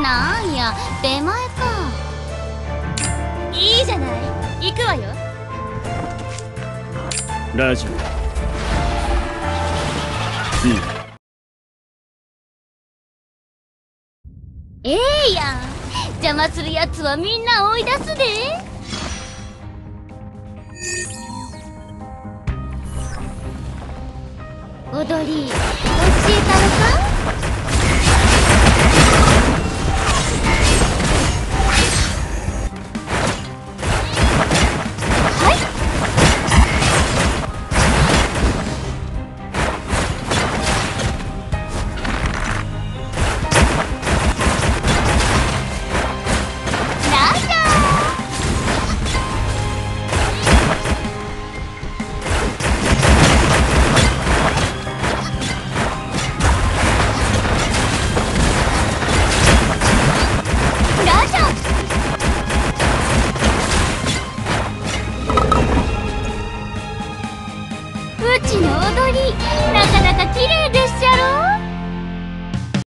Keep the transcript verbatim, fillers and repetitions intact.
なんや出前か。いいじゃない、行くわよ。 ラジオ。うん。 ええやん、邪魔するやつはみんな追い出すで。踊り教えたのか。うちの踊りなかなか綺麗で。